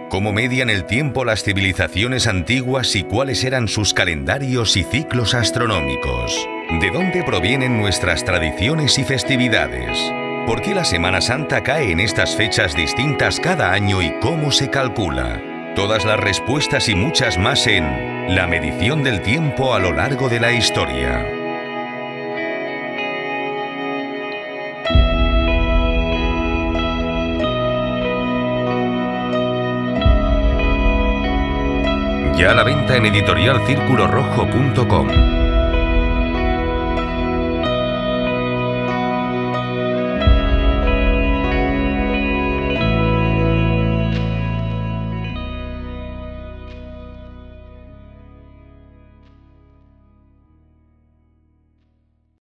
¿Cómo median el tiempo las civilizaciones antiguas y cuáles eran sus calendarios y ciclos astronómicos? ¿De dónde provienen nuestras tradiciones y festividades? ¿Por qué la Semana Santa cae en estas fechas distintas cada año y cómo se calcula? Todas las respuestas y muchas más en La medición del tiempo a lo largo de la historia. Ya a la venta en editorialcirculorrojo.com.